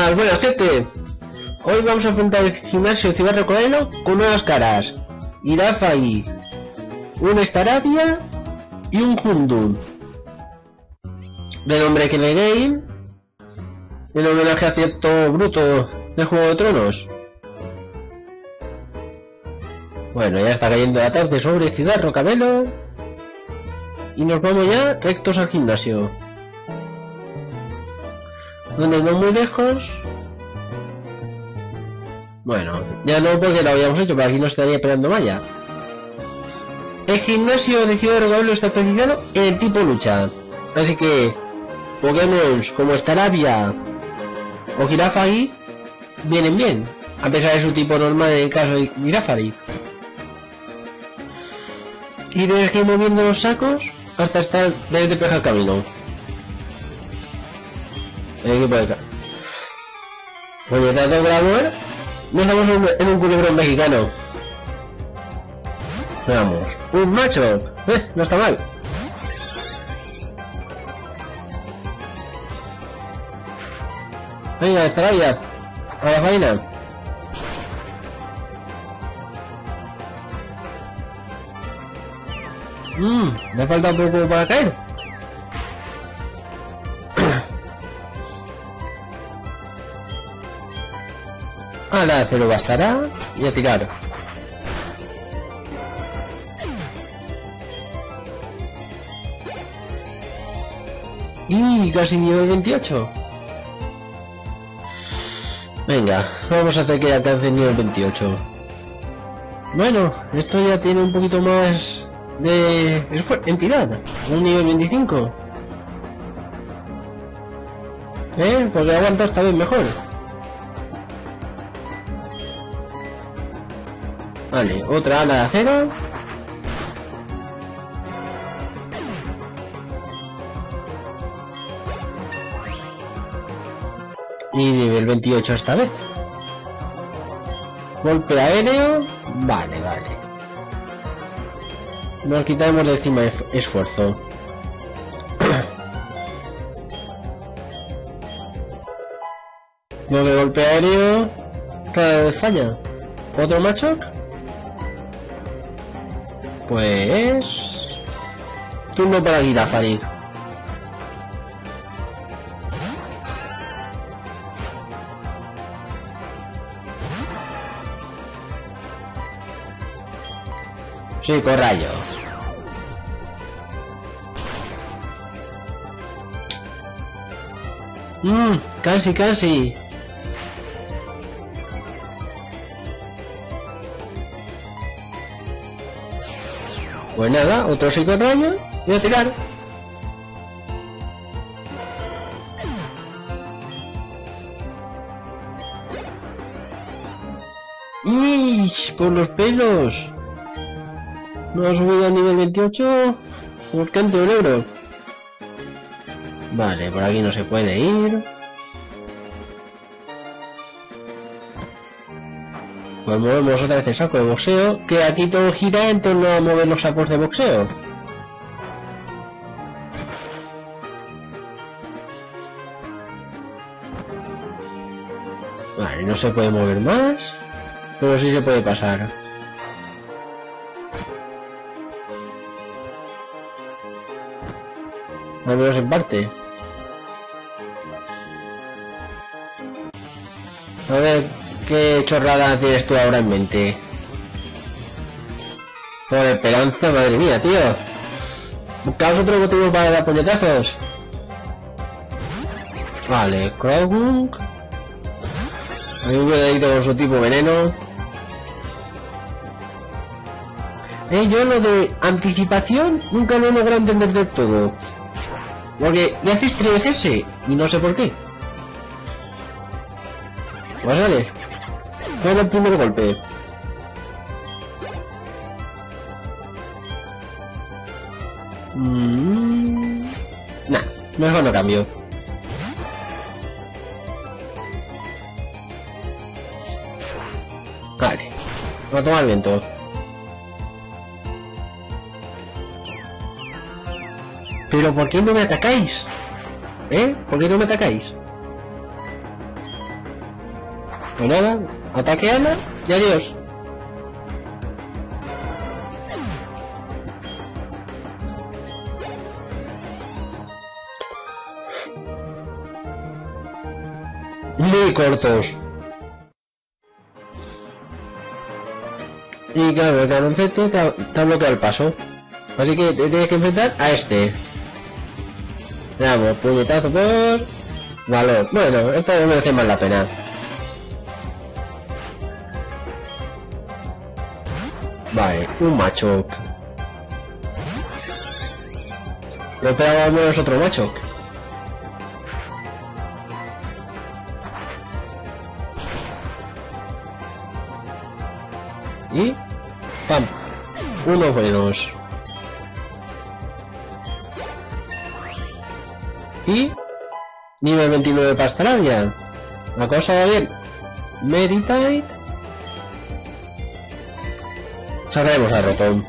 Buenas, buenas gente. Hoy vamos a enfrentar el gimnasio Ciudad Rocodelo con nuevas caras. Irafai, un Staravia y un Hundun. De nombre Killer Game, en homenaje a cierto bruto de Juego de Tronos. Bueno, ya está cayendo la tarde sobre Ciudad Rocodelo y nos vamos ya rectos al gimnasio, donde no muy lejos. Bueno, ya no porque lo habíamos hecho, pero aquí nos estaría esperando Maya. El gimnasio de Ciudad Rocodelo está especializado en el tipo lucha, así que Pokémon como Staravia o Girafari vienen bien, a pesar de su tipo normal en el caso de Girafari. Y tienes que ir moviendo los sacos hasta estar desde peja el camino. El equipo de acá. Oye, te ha tocado ver. No estamos en un culebrón mexicano. Veamos. Un macho. No está mal. Venga, Staravia. A la faena. Me falta un poco para caer. Ahora se lo bastará y a tirar. Y casi nivel 28. Venga, vamos a hacer que alcance el nivel 28. Bueno, esto ya tiene un poquito más de entidad, un nivel 25. Porque aguanta esta vez mejor. Vale, otra ala de acero. Y nivel 28 esta vez. Golpe aéreo. Vale, vale. Nos quitamos de encima esfuerzo. No, de golpe aéreo. Cada vez falla. ¿Otro macho? Pues... turno para Girafari. Sí, con rayo. Casi, casi. Pues nada, otro psico rayo. Voy a tirar. ¡Ish! Por los pelos. No ha subido a nivel 28. Por canto un euro. Vale, por aquí no se puede ir. Pues movemos otra vez el saco de boxeo, que aquí todo gira en torno a mover los sacos de boxeo. Vale, no se puede mover más, pero sí se puede pasar. Al menos en parte. A ver, ¿qué chorrada tienes tú ahora en mente? Por esperanza, madre mía, tío. Buscamos otro motivo para dar puñetazos. Vale, Crowgunk. Hay un cuidadito con su tipo veneno. Yo lo de anticipación nunca lo he logrado entender del todo. Porque le hace estremecerse y no sé por qué. Pues vale. Fue el primer golpe. Nah, mejor no cambio. Vale. Vamos a tomar viento. Pero ¿por qué no me atacáis? ¿Por qué no me atacáis? Pues nada, ataque Ana y adiós. Muy cortos. Y claro, el baloncesto te ha bloqueado el paso. Así que te tienes que enfrentar a este. Veamos, puñetazo por... valor. Bueno, esto merece más la pena. Vale, un macho. No esperaba menos otro macho. Y... ¡pam! Uno menos. Y... nivel 29 para Astralia. La cosa va bien. Meditate. Sacaremos a Rotom.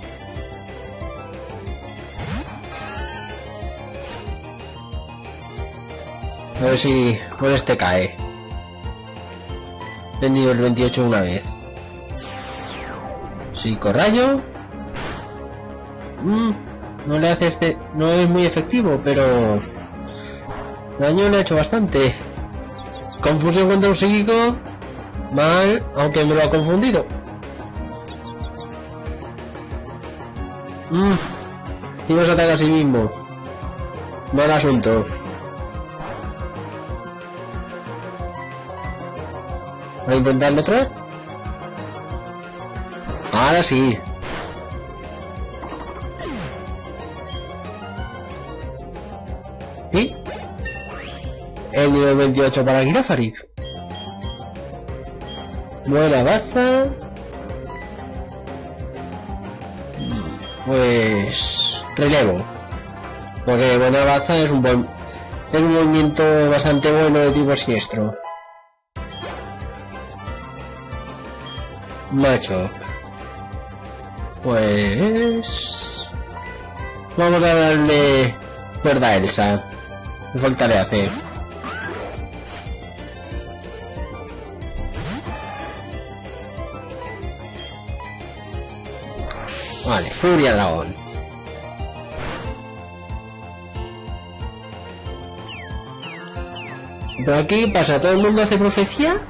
A ver si con este cae. De nivel 28 una vez. Psicorrayo. No le hace este... no es muy efectivo, pero... daño le ha hecho bastante. Confusión contra un psíquico. Mal, aunque me lo ha confundido. Y nos ataca a sí mismo. Mal asunto. Voy a intentarlo otra vez. Ahora sí. ¿Y? El nivel 28 para Girafarig. Buena baza. Pues... relevo. Porque buena baza es un movimiento bastante bueno de tipo siniestro. Macho. Pues... vamos a darle cuerda a Elsa. Me falta de hacer. Vale, Furia Dragón. Pero aquí pasa, ¿todo el mundo hace profecía?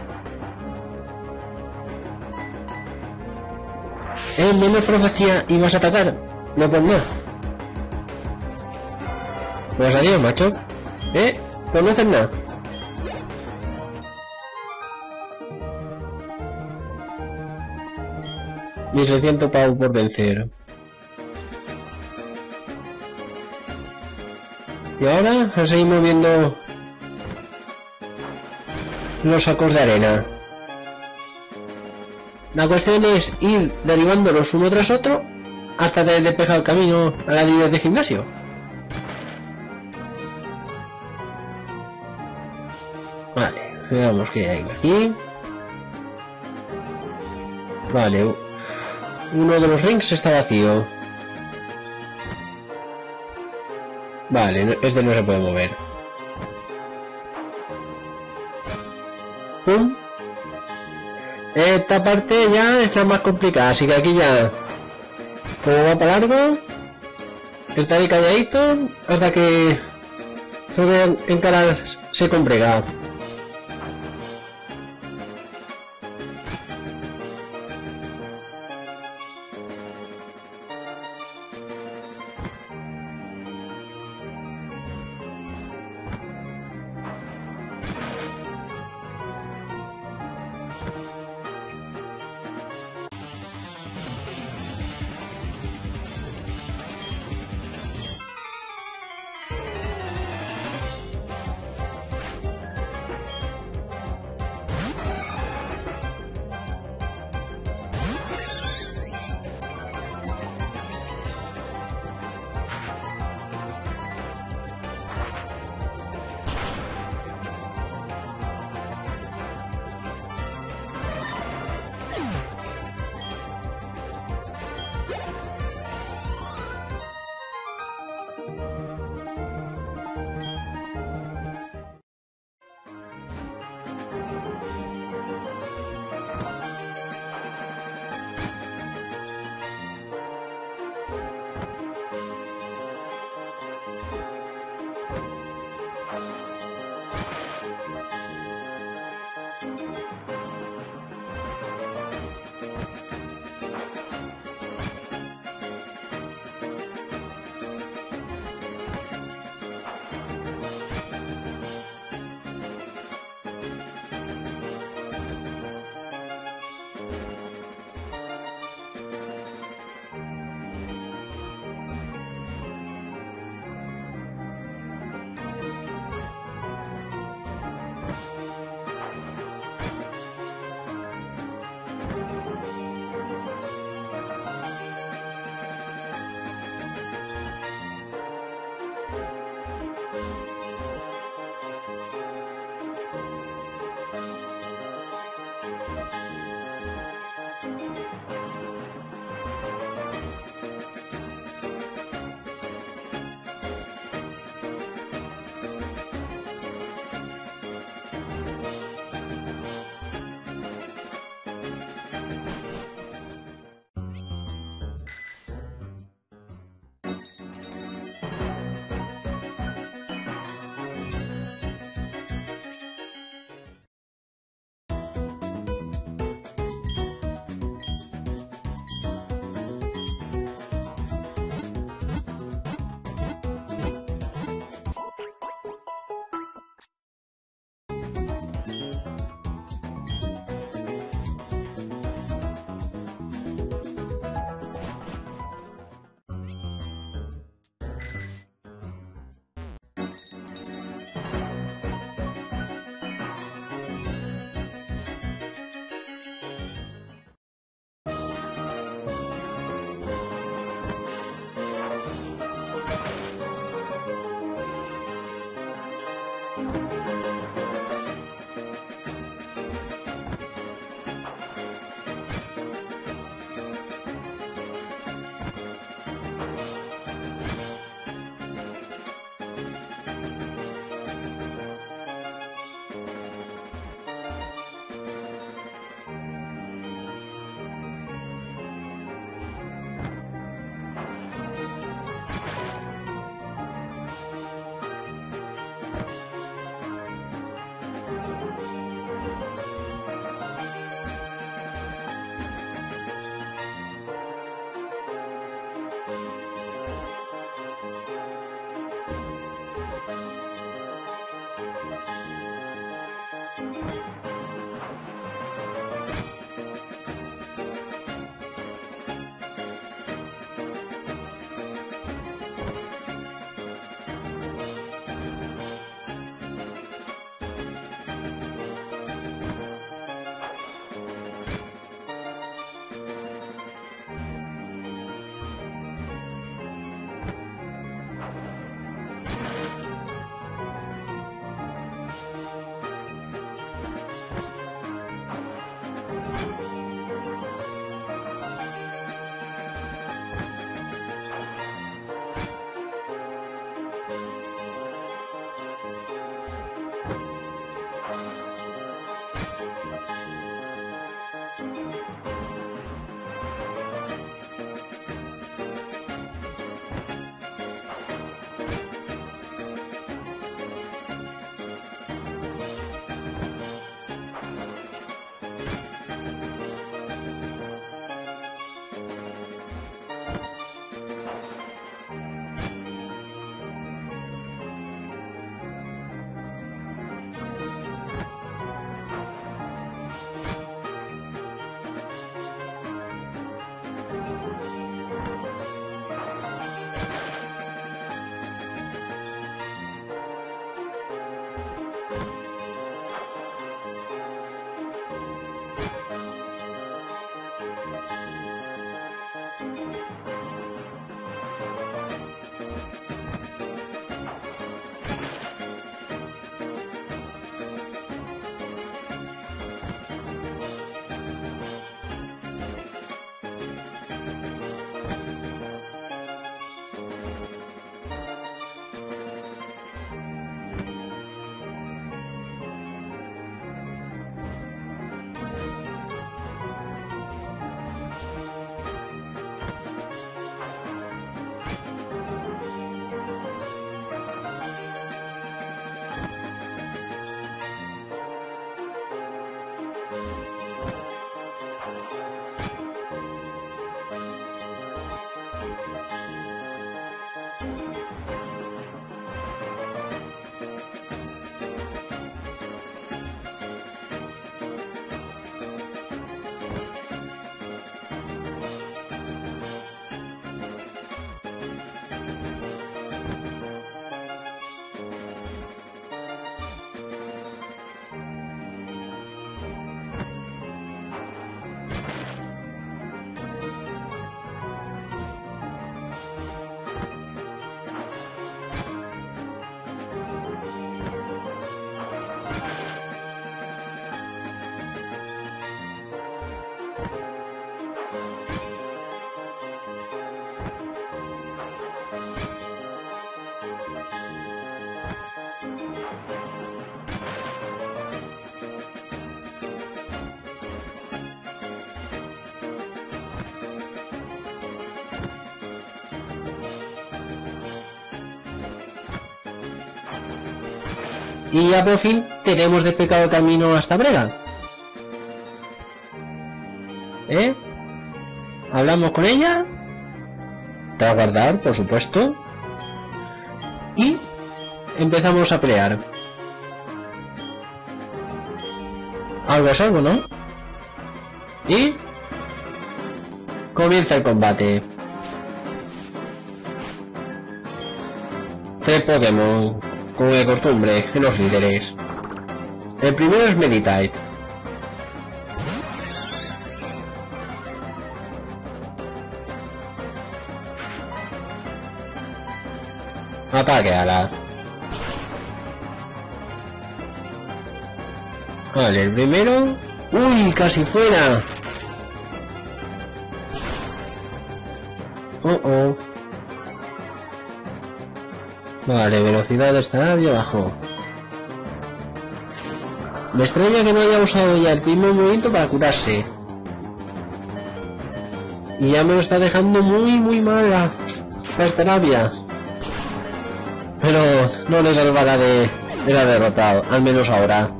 Menos profecía y vas a atacar. No, pues no. Pues adiós, macho. Pues no haces nada. Mis 600 pavos por vencer. Y ahora seguimos viendo los sacos de arena. La cuestión es ir derivándolos uno tras otro hasta tener despejado el camino a la líder de gimnasio. Vale, veamos qué hay aquí. Vale, uno de los rings está vacío. Vale, este no se puede mover. ¡Pum! Esta parte ya está más complicada, así que aquí ya... como va para largo... estaré calladito hasta que... se vean encararse con brega. Y ya por fin tenemos despejado el camino hasta Brega. Hablamos con ella. Tras guardar, por supuesto. Y empezamos a pelear. Algo es algo, ¿no? Y comienza el combate. 3 Pokémon, como de costumbre, en los líderes. El primero es Meditite. Ataque a la... Vale, el primero... ¡Uy! ¡Casi fuera! Oh. Vale, velocidad está ahí abajo. Me extraña que no haya usado ya el primer movimiento para curarse. Y ya me lo está dejando muy mala esta rabia. Pero no le salvará de la derrotado, al menos ahora.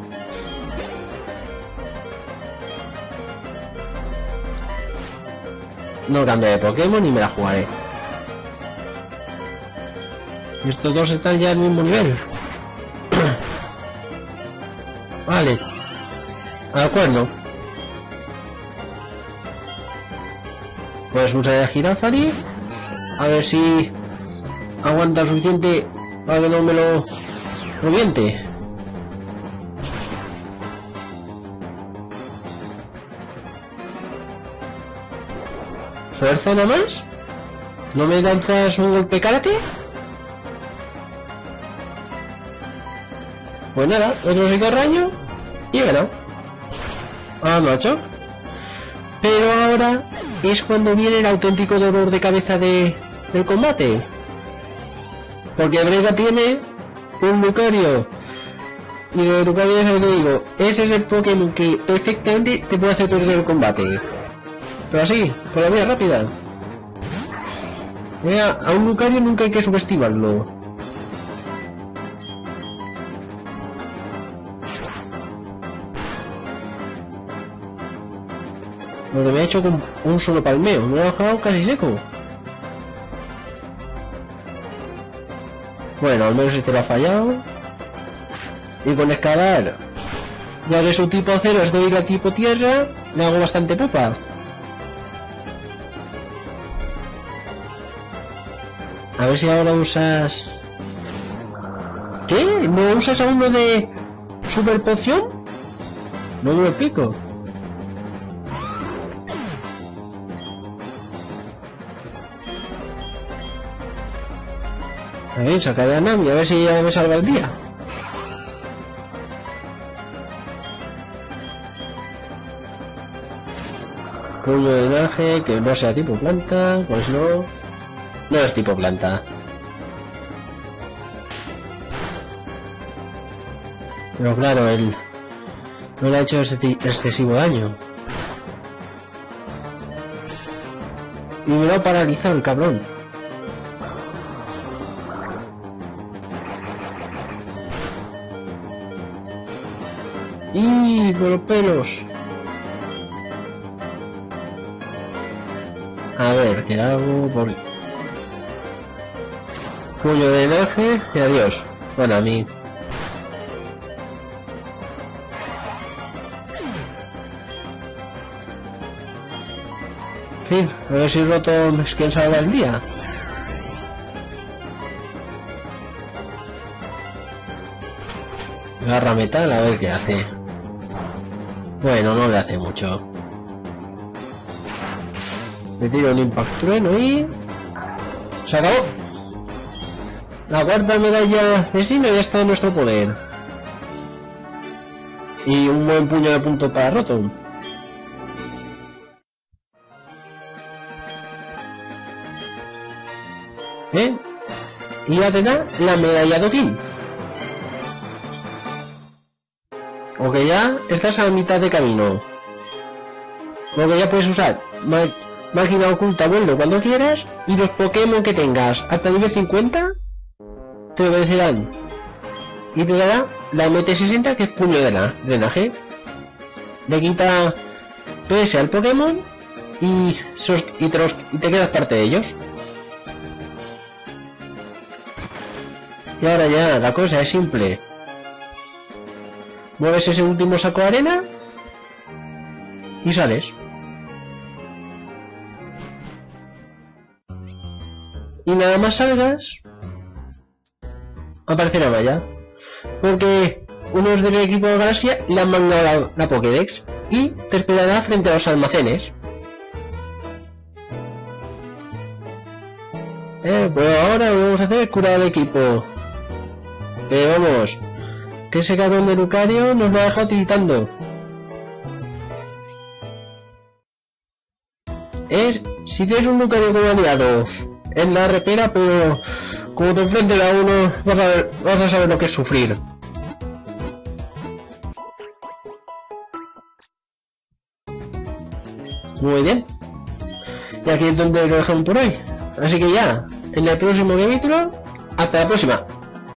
No cambio de Pokémon y me la jugaré. Estos dos están ya al mismo nivel. Vale. De acuerdo. Pues usaré a Girafari. A ver si aguanta suficiente para que no me lo reviente. ¿Fuerza nada más? ¿No me lanzas un golpe karate? Pues nada, otro psicorraño y he ganado. Ah, macho. Pero ahora es cuando viene el auténtico dolor de cabeza del combate. Porque Brega tiene un Lucario. Y el Lucario es el que digo, ese es el Pokémon que perfectamente te puede hacer perder el combate. Pero así, por la vía rápida. Mira, a un Lucario nunca hay que subestimarlo. Lo que me ha hecho con un solo palmeo, me lo ha dejado casi seco. Bueno, al menos este lo ha fallado. Y con escalar, ya que su tipo acero es débil a tipo tierra, le hago bastante pupa. A ver si ahora usas... ¿Qué? ¿No usas a uno de super poción? No me lo explico. A ver, sacaré a Nami, a ver si ya me salva el día. Puño de drenaje, que no sea tipo planta, pues no... No es tipo planta. Pero claro, él no le ha hecho excesivo daño. Y me lo ha paralizado el cabrón. ¡Y por los pelos! A ver, ¿qué hago? Por... Puño de drenaje y adiós. Bueno, a mí. En fin, a ver si Rotom es quien salva el día. Garra metal, a ver qué hace. Bueno, no le hace mucho. Le tiro un Impact Trueno y... ¡se acabó! La cuarta medalla de Sinnoh ya está en nuestro poder. Y un buen puño de puntos para Rotom. Y ya te da la medalla Dokkin. O que ya estás a mitad de camino. O que ya puedes usar máquina oculta vuelo cuando quieras. Y los Pokémon que tengas hasta nivel 50 te obedecerán. y te dará la MT60, que es puño de drenaje. Le quita PS al Pokémon y te quedas parte de ellos. Y ahora ya la cosa es simple. Mueves ese último saco de arena y sales. Y nada más salgas, aparecerá Maya. Porque unos del equipo de Galaxia le han mandado la Pokédex y te esperará frente a los almacenes. Pues ahora vamos a hacer cura de equipo. Pero vamos, que ese cabrón de Lucario nos lo ha dejado tiritando. Si tienes un Lucario como aliado en la repera, pero como te enfrentes a uno, vas a saber lo que es sufrir. Muy bien. Y aquí es donde lo dejamos por hoy. Así que ya, en el próximo capítulo, hasta la próxima.